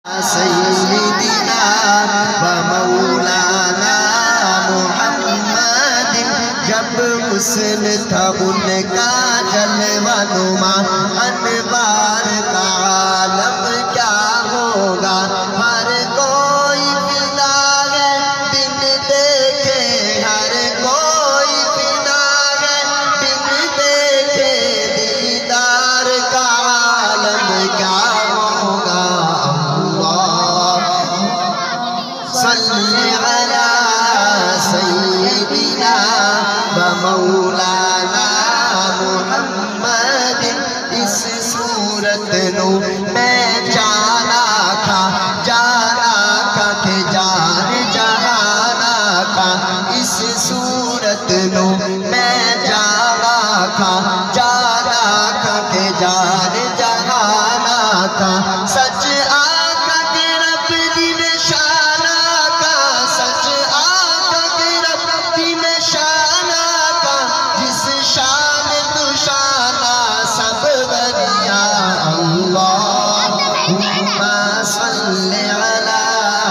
سیدنا و مولانا محمد، جب حسن تھا ان کا جلوہ نما، انوار کا عالم کیا ہوگا، ہر کوئی فدا ہے بن دیکھے، ہر کوئی فدا ہے بن دیکھے، دیدار کا عالم کیا ہوگا۔ صلی علی سیدنا و مولانا محمد، اس صورت نو میں جانا کھا کہ جان جہانا کا، اس صورت نو میں جانا کھا کہ جان جہانا کا، سچ آقا کے رب دی نشانہ کا، سچ آقا کے رب دی نشانہ کا، جس شان تو شانہ سب بنیا۔ اللہم صلی علی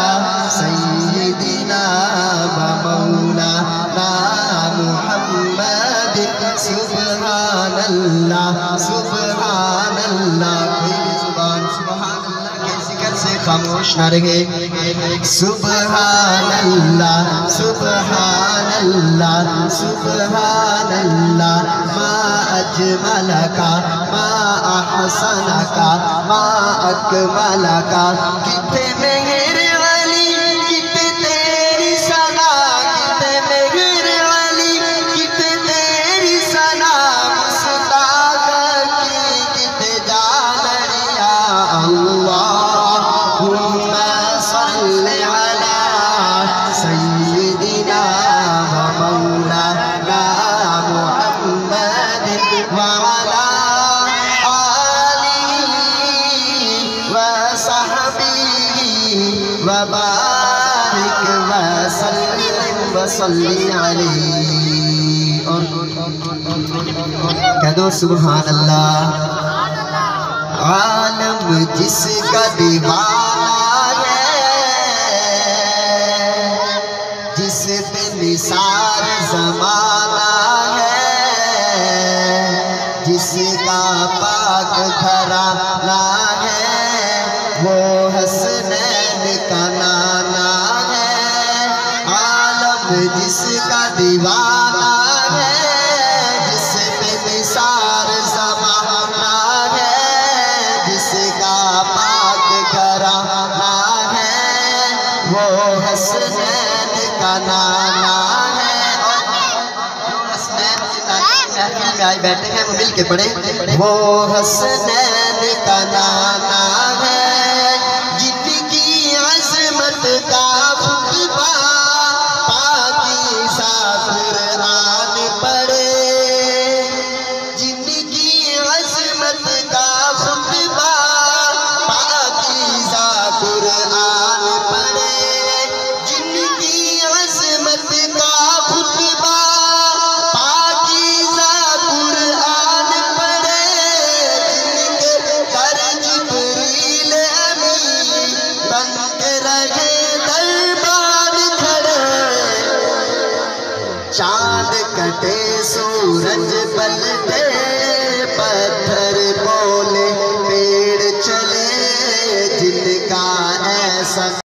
سیدنا و مولانا محمد، سبحان اللہ سبحان اللہ۔ سبحان اللہ کے ذکر سے خاموش نہ رہے، سبحان اللہ سبحان اللہ سبحان اللہ، ما اجملکا ما احسنکا ما اکملکا، کتے مہر علی کتے تیری ثنا، کتے مہر علی کتے تیری ثنا، مصطفیٰ کی کتے جانڑیا۔ اللہم صلی علی سیدنا و مولانا محمد وعلی آلہ وصحبہ وبارک وسلم وصلی علیہ۔ اور کہہ دو سبحان اللہ۔ عالم جس کا دیوانہ ہے، جس پہ نثار زمانہ ہے، جس کا پاک گھرانہ ہے، وہ حسنین کا نانا ہے۔ عالم جس کا دیوانہ ہے، جس پہ نثار زمانہ ہے، جس کا پاک گھرانہ ہے، وہ حسنین کا نانا ہے۔ اور حسنین کی محفل میں آئے بیٹھے ہیں، وہ مل کے پڑھیں۔ وہ حسنین کا نانا ہے، جن کی عظمت کا خطبہ پاکیزہ قرآن پڑھے، جن کی عظمت کا خطبہ پاکیزہ قرآن پڑھے، جن کی عظمت کا خطبہ پاکیزہ قرآن پڑھے، جن کے در جبریل امین بن کے رہے دربار کھڑے، چاند کٹے سورج پلٹے، پتھر بولے پیڑ چلے، جن کا ایسا